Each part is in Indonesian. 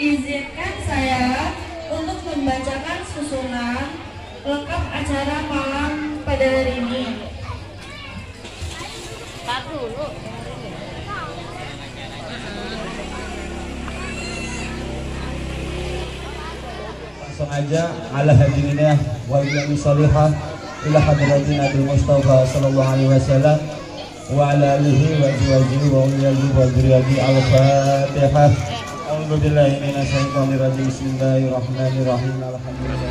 Izinkan saya untuk membacakan susunan lengkap acara malam pada hari ini. Langsung aja ala hadirinah wa iyami salihah ila hadratin Nabi Mustafa sallallahu alaihi wasallam wa ala alihi wa azwajihi wa uliyadi wa dzurriyyati al-Fatihah. A'udzu billahi minasy syaithanir rajim. Bismillahirrahmanirrahim. Alhamdulillah.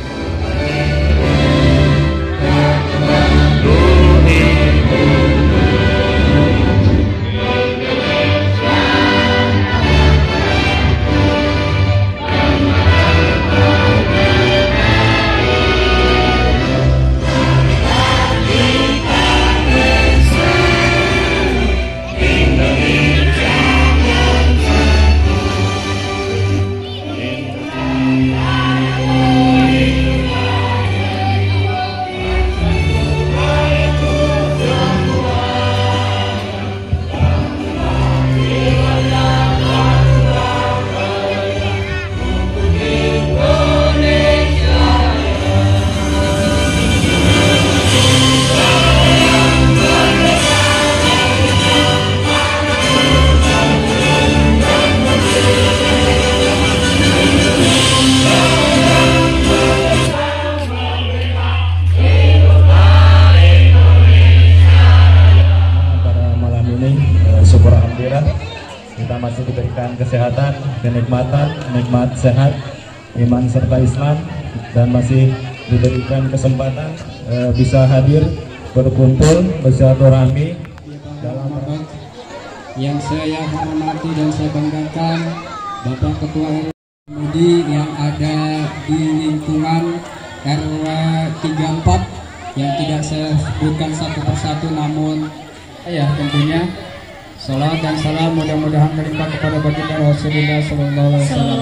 Kita masih diberikan kesehatan, kenikmatan, nikmat sehat, iman serta Islam, dan masih diberikan kesempatan bisa hadir berkumpul bersilaturahmi dalam yang saya hormati dan saya banggakan Bapak Ketua RW Mudi yang ada di lingkungan RW 34 yang tidak saya sebutkan satu persatu, namun ya tentunya salam dan salam mudah-mudahan terlimpah kepada baginda Rasulullah Sallallahu Alaihi Wasallam.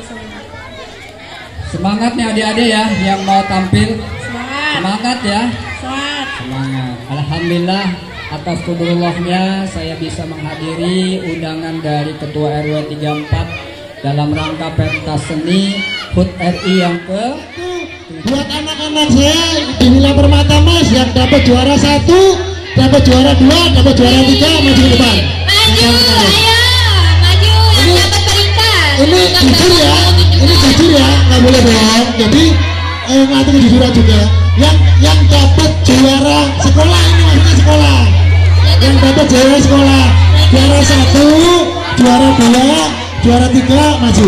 Semangat nih adik-adik ya yang mau tampil. Semangat ya. Semangat. Alhamdulillah atas fadlullahnya saya bisa menghadiri undangan dari Ketua RW 34 dalam rangka pentas seni HUT RI yang ke. Buat anak-anak saya di Nila Permata Mas yang dapat juara 1, dapat juara 2, dapat juara 3, maju ke depan. Maju, ayo, maju yang dapat peringkat. Ini jujur ya, ini jujur ya, nggak boleh bohong. Jadi ngatur kejujuran juga. Yang dapat juara sekolah ini maksudnya sekolah. Yang dapat juara sekolah, juara 1, juara 2, juara 3, maju.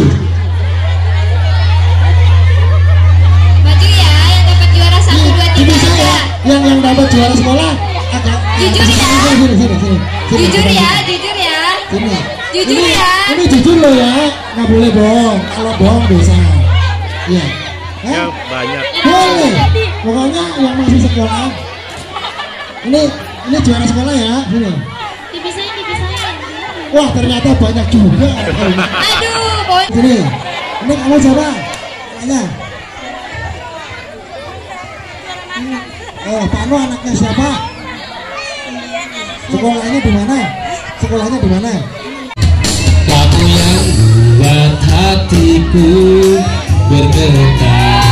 Maju ya, yang dapat juara 1, 2, 3. Ini saya yang dapat juara sekolah. Jujur ya. Jujur ya, jujur ya. Sini. Jujur ya. Ini jujur loh ya, nggak boleh bohong. Kalau bohong dosa. Iya. Ya banyak. Boleh. Pokoknya yang masih sekolah. Ini juara sekolah ya. Sini. Dipisahin. Wah ternyata banyak juga. Aduh, boy. Sini. Ini kamu siapa? Tanya. Pak Anu anaknya siapa? Sekolahnya di mana? Sekolahnya di mana? Kamu yang buat hatiku bergetar,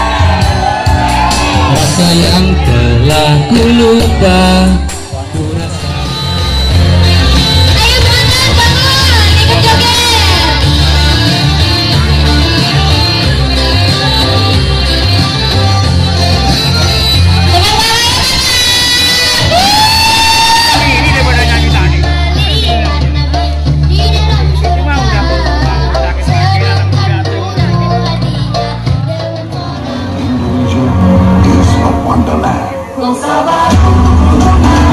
rasa yang telah ku lupa. Ku rasa Ayo bangun, ikut joget. Ini daripada nyanyi tadi. Cuma udah sakit-sakit anak muda tuh. Indonesia is a wonderland.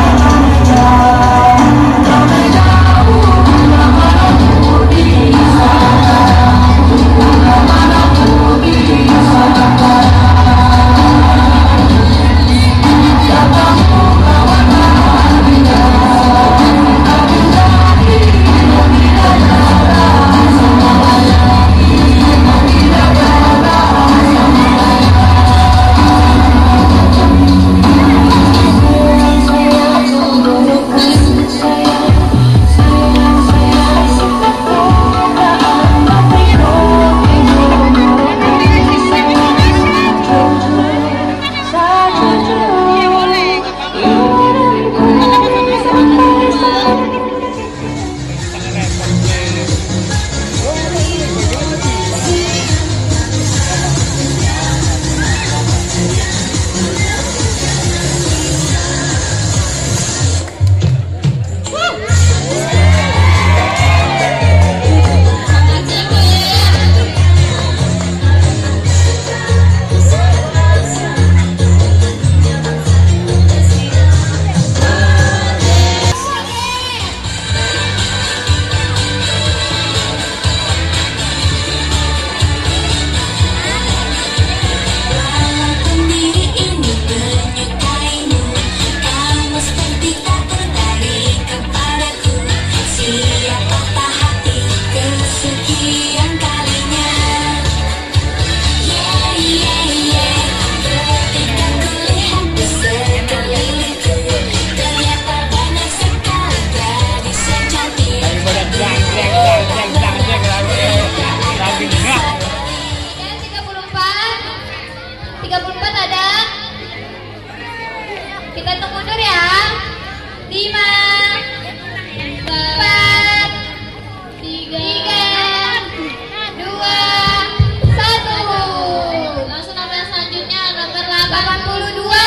Langsung nomor selanjutnya nomor 82.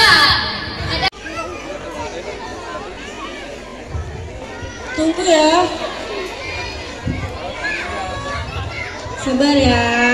Tunggu ya. Sabar ya.